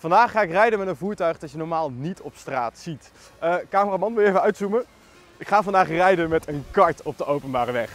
Vandaag ga ik rijden met een voertuig dat je normaal niet op straat ziet. Cameraman, wil je even uitzoomen? Ik ga vandaag rijden met een kart op de openbare weg.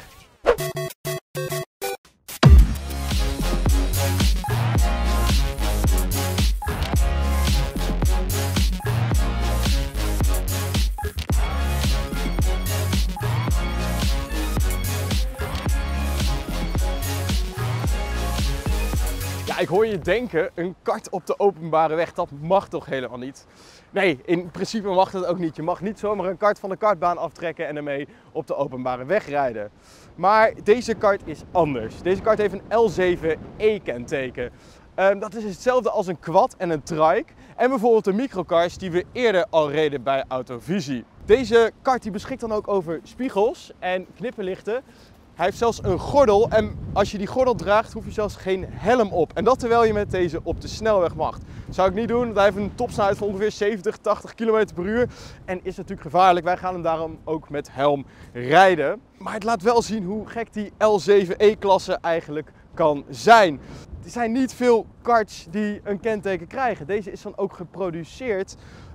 Ja, ik hoor je denken, een kart op de openbare weg, dat mag toch helemaal niet? Nee, in principe mag dat ook niet. Je mag niet zomaar een kart van de kartbaan aftrekken en ermee op de openbare weg rijden. Maar deze kart is anders. Deze kart heeft een L7E kenteken. Dat is hetzelfde als een quad en een trike. En bijvoorbeeld de microcars die we eerder al reden bij Autovisie. Deze kart die beschikt dan ook over spiegels en knipperlichten. Hij heeft zelfs een gordel en als je die gordel draagt hoef je zelfs geen helm op. En dat terwijl je met deze op de snelweg mag. Dat zou ik niet doen, want hij heeft een topsnelheid van ongeveer 70, 80 km per uur. En is natuurlijk gevaarlijk, wij gaan hem daarom ook met helm rijden. Maar het laat wel zien hoe gek die L7E-klasse eigenlijk kan zijn. Er zijn niet veel karts die een kenteken krijgen. Deze is dan ook geproduceerd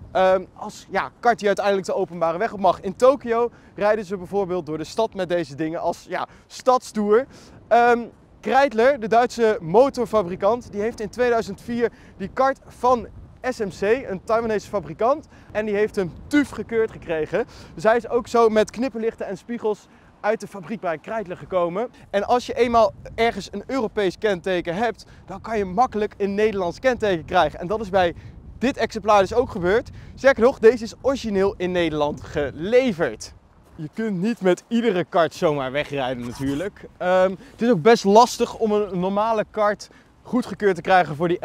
als kart die uiteindelijk de openbare weg op mag. In Tokio rijden ze bijvoorbeeld door de stad met deze dingen als stadstoer. Kreidler, de Duitse motorfabrikant, die heeft in 2004 die kart van SMC, een Taiwanese fabrikant, en die heeft hem TÜV gekeurd gekregen. Dus hij is ook zo met knipperlichten en spiegels uit de fabriek bij Kreidler gekomen. En als je eenmaal ergens een Europees kenteken hebt, dan kan je makkelijk een Nederlands kenteken krijgen. En dat is bij dit exemplaar dus ook gebeurd. Sterker nog, deze is origineel in Nederland geleverd. Je kunt niet met iedere kart zomaar wegrijden natuurlijk. Het is ook best lastig om een normale kart goedgekeurd te krijgen voor die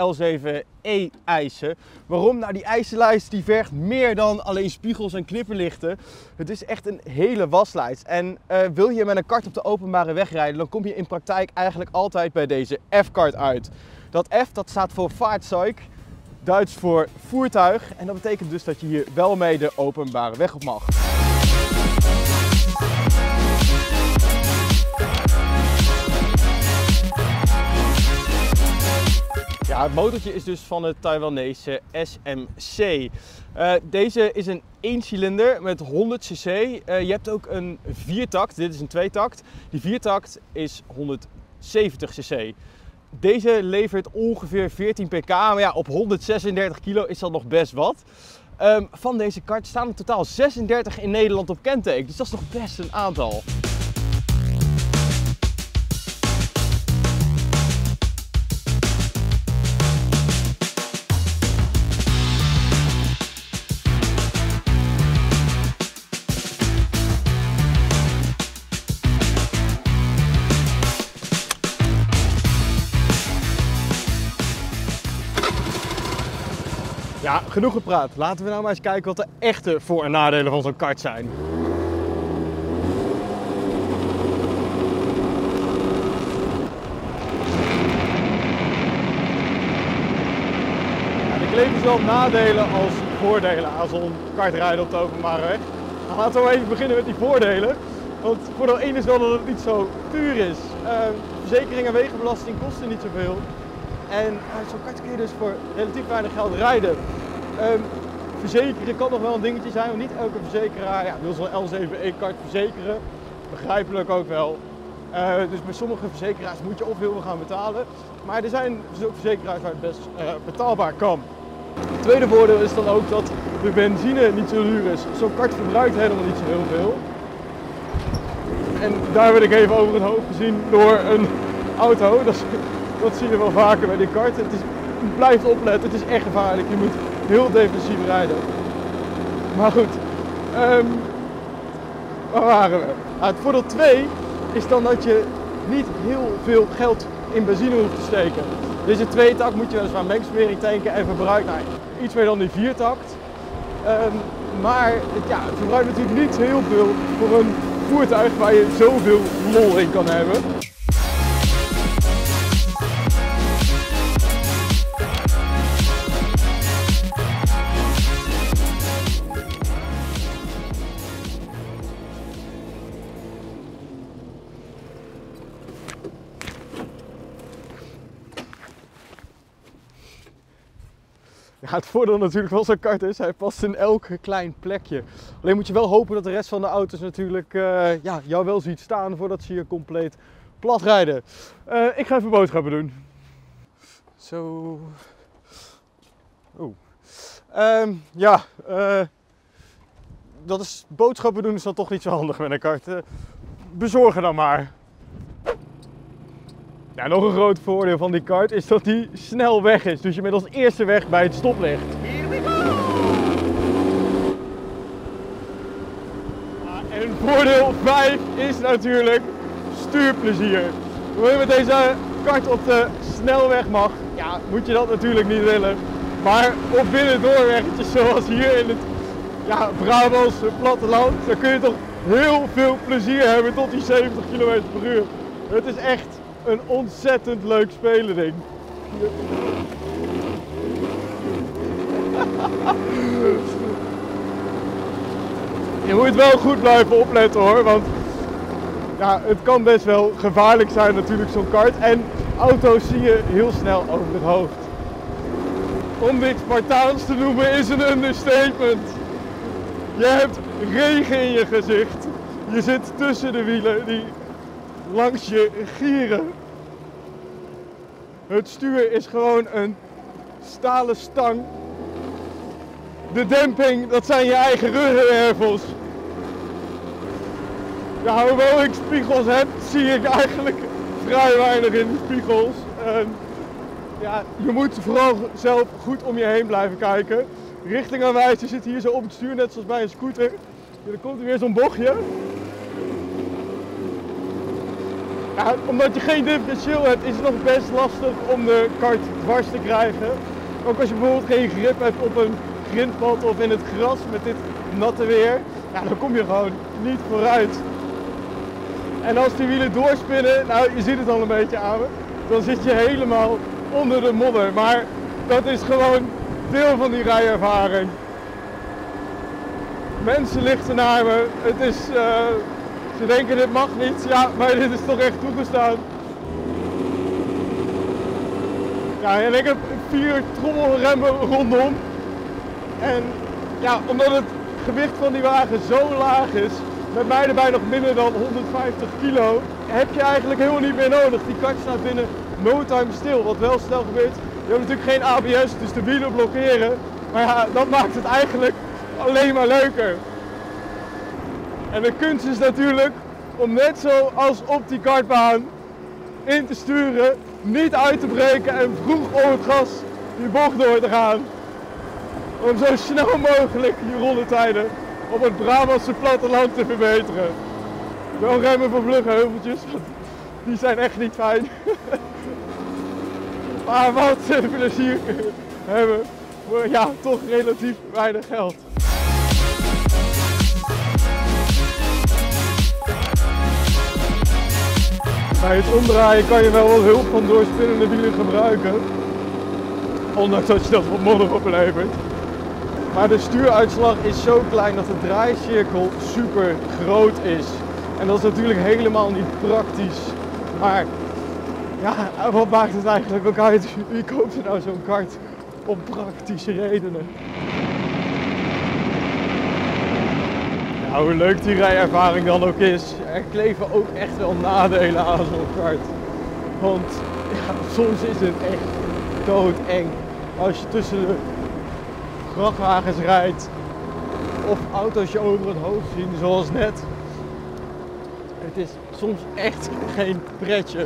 L7E-eisen. Waarom? Nou, die eisenlijst die vergt meer dan alleen spiegels en knipperlichten. Het is echt een hele waslijst. En wil je met een kart op de openbare weg rijden, dan kom je in praktijk eigenlijk altijd bij deze F-kart uit. Dat F, dat staat voor Fahrzeug, Duits voor voertuig. En dat betekent dus dat je hier wel mee de openbare weg op mag. Ja, het motortje is dus van het Taiwanese SMC. Deze is een 1-cilinder met 100 cc. Je hebt ook een 4-takt, dit is een 2-takt. Die 4-takt is 170 cc. Deze levert ongeveer 14 pk, maar ja, op 136 kilo is dat nog best wat. Van deze kart staan in totaal 36 in Nederland op kenteken, dus dat is nog best een aantal. Ja, genoeg gepraat. Laten we nou maar eens kijken wat de echte voor- en nadelen van zo'n kart zijn. Ja, er kleven zowel nadelen als voordelen aan zo'n kartrijden op de openbare weg. Nou, laten we maar even beginnen met die voordelen. Want voordeel 1 is wel dat het niet zo duur is. Verzekering en wegenbelasting kosten niet zoveel. En zo'n kart kun je dus voor relatief weinig geld rijden. Verzekeren kan nog wel een dingetje zijn, want niet elke verzekeraar wil zo'n L7E-kart verzekeren. Begrijpelijk ook wel. Dus bij sommige verzekeraars moet je of heel veel gaan betalen. Maar er zijn dus ook verzekeraars waar het best betaalbaar kan. Het tweede voordeel is dan ook dat de benzine niet zo duur is. Zo'n kart verbruikt helemaal niet zo heel veel. En daar werd ik even over het hoofd gezien door een auto. Dat zie je wel vaker bij die kart. Het blijft opletten, het is echt gevaarlijk. Je moet heel defensief rijden. Maar goed, waar waren we? Het voordeel 2 is dan dat je niet heel veel geld in benzine hoeft te steken. Deze 2-takt moet je weliswaar mengsmering tanken en verbruikt iets meer dan die 4-takt. Maar het verbruikt natuurlijk niet heel veel voor een voertuig waar je zoveel lol in kan hebben. Ja, het voordeel natuurlijk van zo'n kart is, hij past in elk klein plekje. Alleen moet je wel hopen dat de rest van de auto's natuurlijk ja, jou wel ziet staan voordat ze je compleet plat rijden. Ik ga even boodschappen doen. Zo. Oeh. Ja, dat is boodschappen doen is dan toch niet zo handig met een kart. Bezorgen dan maar. Ja, nog een groot voordeel van die kart is dat die snel weg is. Dus je bent als eerste weg bij het stoplicht. Here we go! En voordeel 5 is natuurlijk stuurplezier. Wanneer je met deze kart op de snelweg mag, ja, moet je dat natuurlijk niet willen. Maar op binnendoorweggetjes zoals hier in het Brabantse platteland, dan kun je toch heel veel plezier hebben tot die 70 km per uur. Het is echt een ontzettend leuk spelen ding. Je moet wel goed blijven opletten hoor, want ja, het kan best wel gevaarlijk zijn natuurlijk zo'n kart. En auto's zie je heel snel over het hoofd. Om dit Spartaans te noemen is een understatement. Je hebt regen in je gezicht. Je zit tussen de wielen die langs je gieren. Het stuur is gewoon een stalen stang. De demping, dat zijn je eigen ruggenwervels. Ja, hoewel ik spiegels heb, zie ik eigenlijk vrij weinig in de spiegels. Ja, je moet vooral zelf goed om je heen blijven kijken. Richtingaanwijzer zit hier zo op het stuur, net zoals bij een scooter. Ja, dan komt er weer zo'n bochtje. Ja, omdat je geen differentieel hebt, is het nog best lastig om de kart dwars te krijgen. Ook als je bijvoorbeeld geen grip hebt op een grindpad of in het gras met dit natte weer, ja, dan kom je gewoon niet vooruit. En als die wielen doorspinnen, nou je ziet het al een beetje aan me, dan zit je helemaal onder de modder. Maar dat is gewoon deel van die rijervaring. Mensen lichten naar me, het is, ze denken dit mag niet, ja, maar dit is toch echt toegestaan. Ja, en ik heb 4 trommelremmen rondom. En ja, omdat het gewicht van die wagen zo laag is, met mij erbij nog minder dan 150 kilo, heb je eigenlijk helemaal niet meer nodig. Die kart staat binnen no time stil, wat wel snel gebeurt. Je hebt natuurlijk geen ABS, dus de wielen blokkeren. Maar ja, dat maakt het eigenlijk alleen maar leuker. En de kunst is natuurlijk om net zoals op die kartbaan in te sturen, niet uit te breken en vroeg op het gas die bocht door te gaan. Om zo snel mogelijk die rondetijden op het Brabantse platteland te verbeteren. Wel remmen voor vlugge heuveltjes, want die zijn echt niet fijn. Maar wat plezier hebben voor ja, toch relatief weinig geld. Bij het omdraaien kan je wel wat hulp van doorspinnende wielen gebruiken. Ondanks dat je dat wat modder oplevert. Maar de stuuruitslag is zo klein dat de draaicirkel super groot is. En dat is natuurlijk helemaal niet praktisch. Maar ja, wat maakt het eigenlijk ook uit? Wie koopt er nou zo'n kart om praktische redenen? Ja, hoe leuk die rijervaring dan ook is, er kleven ook echt wel nadelen aan zo'n kart. Want ja, soms is het echt doodeng als je tussen de vrachtwagens rijdt of auto's je over het hoofd zien zoals net. Het is soms echt geen pretje.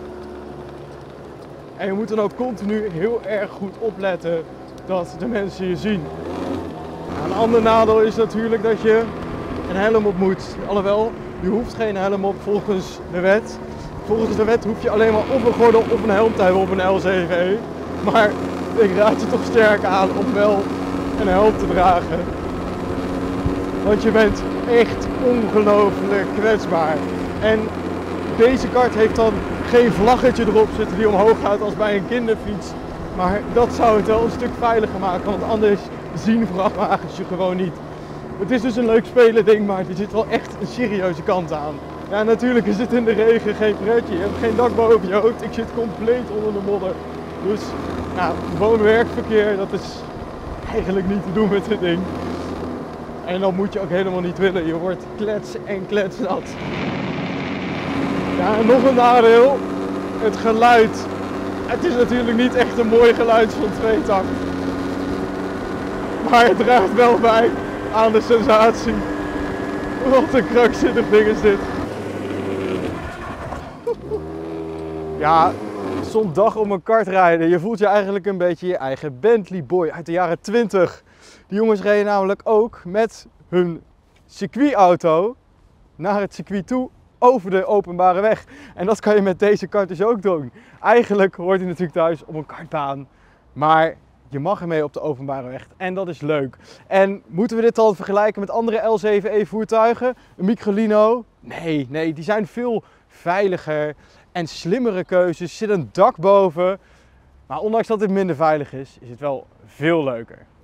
En je moet dan ook continu heel erg goed opletten dat de mensen je zien. Een ander nadeel is natuurlijk dat je een helm op moet. Alhoewel, je hoeft geen helm op volgens de wet. Volgens de wet hoef je alleen maar of een gordel of een helm te hebben op een LCV. Maar ik raad je toch sterk aan om wel een helm te dragen. Want je bent echt ongelooflijk kwetsbaar. En deze kart heeft dan geen vlaggetje erop zitten die omhoog gaat als bij een kinderfiets. Maar dat zou het wel een stuk veiliger maken, want anders zien vrachtwagens je gewoon niet. Het is dus een leuk spelen ding, maar er zit wel echt een serieuze kant aan. Ja, natuurlijk is het in de regen geen pretje. Je hebt geen dak boven je hoofd. Ik zit compleet onder de modder. Dus ja, woon-werkverkeer, dat is eigenlijk niet te doen met dit ding. En dat moet je ook helemaal niet willen. Je wordt klets en kletsnat. Ja, en nog een nadeel. Het geluid. Het is natuurlijk niet echt een mooi geluid van tweetakt. Maar het draagt wel bij aan de sensatie. Wat een krankzinnig ding is dit. Ja, zo'n dag om een kart rijden. Je voelt je eigenlijk een beetje je eigen Bentley boy uit de jaren 20. Die jongens reden namelijk ook met hun circuitauto naar het circuit toe over de openbare weg. En dat kan je met deze kart dus ook doen. Eigenlijk hoort hij natuurlijk thuis op een kartbaan. Maar je mag ermee op de openbare weg en dat is leuk. En moeten we dit dan vergelijken met andere L7E voertuigen? Een Microlino? Nee, die zijn veel veiliger en slimmere keuzes. Er zit een dak boven. Maar ondanks dat het minder veilig is, is het wel veel leuker.